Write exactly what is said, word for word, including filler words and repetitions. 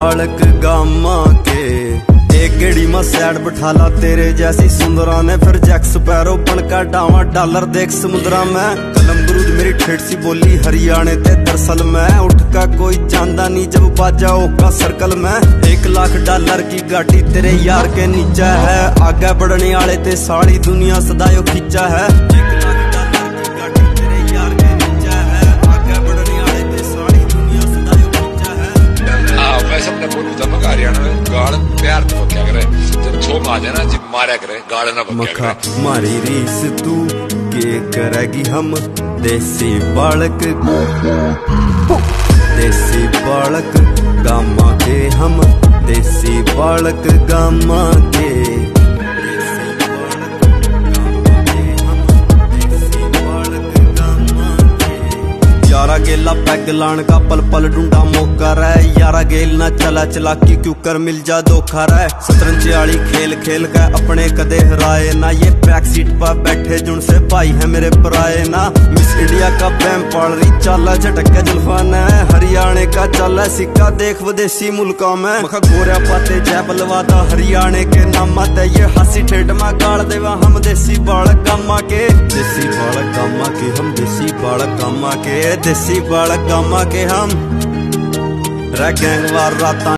बालक गामा के एक गेड़ी में सैड बिठाला तेरे जैसी सुंदरा ने, फिर जैक स्पैरो बनकर डावा डॉलर देख समुद्रा में। कलम गुरूद मेरी ठेठ सी बोली हरियाणे ते दरअसल में, उठ का कोई जानदा नहीं जब बाजा का सर्कल में। एक लाख डॉलर की गाड़ी तेरे यार के नीचा है, आगे बढ़ने वाले ते सारी दुनिया सदायो खींचा है। गाड़ प्यार तो क्या करे, जब छोप आ जाए ना जब मारा करे गाड़ ना मखा मारी रीस तू के करेगी हम देसी बालक, देसी बालक गामा के हम, देसी बालक गामा के। यारा गेला पैग लान का पल पल ढूंढा मौका रहे, यारा गेल ना चला चलाकी क्यों कर मिल जा धोखा रहे। शतरंज आली खेल खेल का अपने कदे हराए ना, ये बैक सीट पर बैठे जुन से भाई है मेरे पराए ना। मिस इंडिया का बैम पाड़ रही चाला झटक के जुल्फान है, हरियाणे का चाला सिक्का देख विदेशी मुल्कों में। मखा गोरिया पाते जय बलवादा हरियाणे के नामा ते, ये हंसी ठेठ में गाड़ देवा हम देसी बालक गामा के। देसी बालक गामा के हम, देसी बालक गामा के, देसी बालक गामा के हम। रह गैंगवार रात